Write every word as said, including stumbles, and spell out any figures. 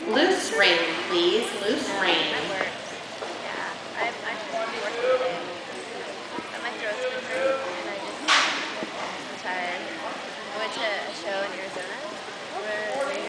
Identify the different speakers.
Speaker 1: Loose rain, please. Loose
Speaker 2: Yeah,
Speaker 1: rain.
Speaker 2: that works. Yeah, I'm actually working today, but my throat's been hurting, and I just, I'm so tired. I went to a show in Arizona where they